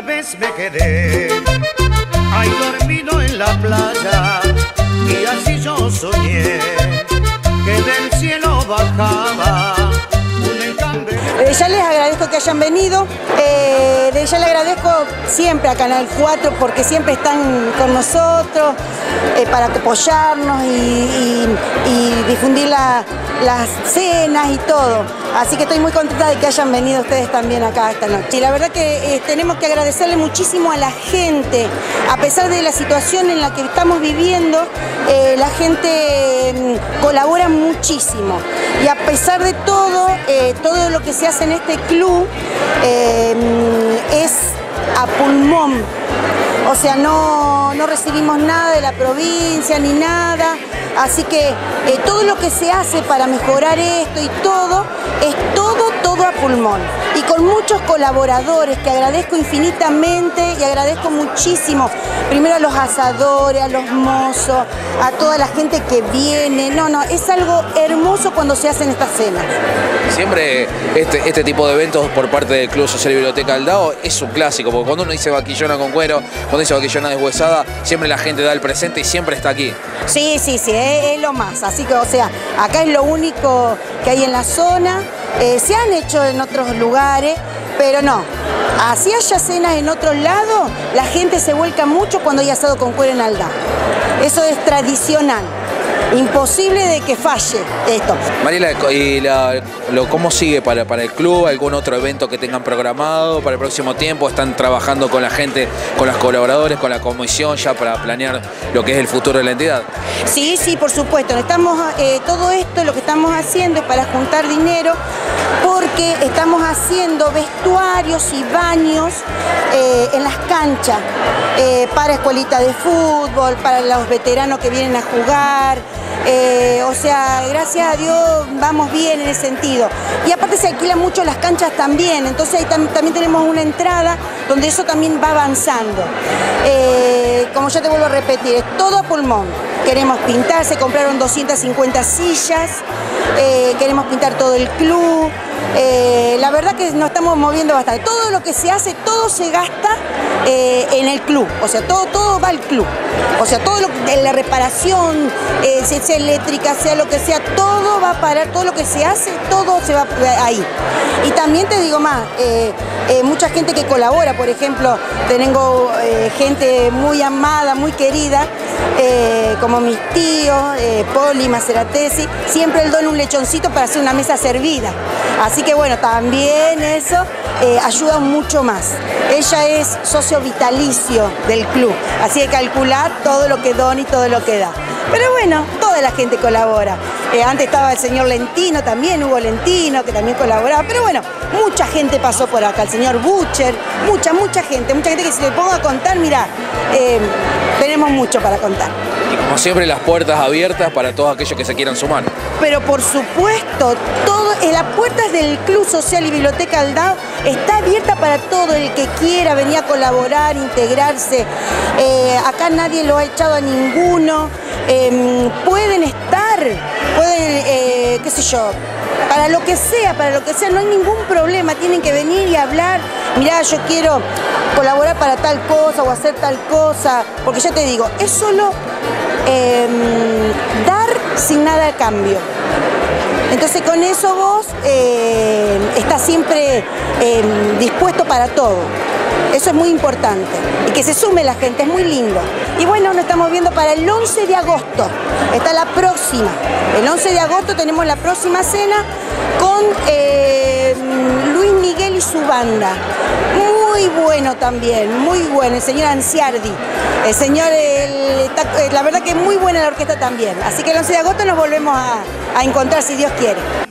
vez me quedé ahí dormido en la playa y así yo soñé que del cielo bajaba un enjambre. Ya les agradezco que hayan venido, ya le agradezco siempre a Canal 4 porque siempre están con nosotros para apoyarnos y difundir las cenas y todo. Así que estoy muy contenta de que hayan venido ustedes también acá esta noche. Y la verdad que tenemos que agradecerle muchísimo a la gente, a pesar de la situación en la que estamos viviendo, la gente colabora muchísimo. Y a pesar de todo, todo lo que se hace en este club es a pulmón. O sea, no recibimos nada de la provincia ni nada. Así que todo lo que se hace para mejorar esto y todo, es todo a pulmón. Y con muchos colaboradores que agradezco infinitamente y agradezco muchísimo. Primero a los asadores, a los mozos, a toda la gente que viene. No, es algo hermoso cuando se hacen estas cenas. Siempre este tipo de eventos por parte del Club Social y Biblioteca Aldao es un clásico, porque cuando uno dice vaquillona con cuero, cuando dice vaquillona deshuesada, siempre la gente da el presente y siempre está aquí. Sí, es lo más. Así que, o sea, acá es lo único que hay en la zona. Se han hecho en otros lugares, pero no. Así haya cenas en otros lados, la gente se vuelca mucho cuando hay asado con cuero en Aldao. Eso es tradicional. Imposible de que falle esto. Mariela, ¿y cómo sigue para el club? ¿Algún otro evento que tengan programado para el próximo tiempo? ¿Están trabajando con la gente, con los colaboradores, con la comisión ya para planear lo que es el futuro de la entidad? Sí, por supuesto. Todo esto lo que estamos haciendo es para juntar dinero porque estamos haciendo vestuarios y baños en las canchas para escuelitas de fútbol, para los veteranos que vienen a jugar. O sea, gracias a Dios vamos bien en ese sentido. Y aparte se alquilan mucho las canchas también, entonces ahí también tenemos una entrada donde eso también va avanzando. Como ya te vuelvo a repetir, es todo a pulmón. Queremos pintar, se compraron 250 sillas, queremos pintar todo el club. La verdad que nos estamos moviendo bastante. Todo lo que se hace, todo se gasta en el club, o sea, todo va al club. O sea, todo la reparación, sea eléctrica, sea lo que sea, todo va a parar, todo lo que se hace, todo se va ahí. Y también te digo más, mucha gente que colabora, por ejemplo, tengo gente muy amada, muy querida, como mis tíos, Poli, Maceratesi, siempre él dona un lechoncito para hacer una mesa servida. Así que bueno, también eso ayuda mucho más. Ella es socio vitalicio del club, así que calcular todo lo que dona y todo lo que da. Pero bueno, toda la gente colabora. Antes estaba el señor Lentino también, Hugo Lentino, que también colaboraba. Pero bueno, mucha gente pasó por acá, el señor Butcher, mucha gente que si le pongo a contar, mira, tenemos mucho para contar. Y como siempre, las puertas abiertas para todos aquellos que se quieran sumar. Pero por supuesto, las puertas del Club Social y Biblioteca Aldao está abierta para todo el que quiera venir a colaborar, integrarse. Acá nadie lo ha echado a ninguno. Pueden estar, qué sé yo, para lo que sea, no hay ningún problema, tienen que venir y hablar, mirá, yo quiero colaborar para tal cosa o hacer tal cosa, porque ya te digo, es solo dar sin nada a cambio. Entonces con eso vos estás siempre dispuesto para todo. Eso es muy importante. Y que se sume la gente, es muy lindo. Y bueno, nos estamos viendo para el 11 de agosto. Está la próxima. El 11 de agosto tenemos la próxima cena con Luis Miguel y su banda. Muy bueno también, muy bueno. El señor Anciardi. El señor, la verdad que es muy buena la orquesta también. Así que el 11 de agosto nos volvemos a encontrar si Dios quiere.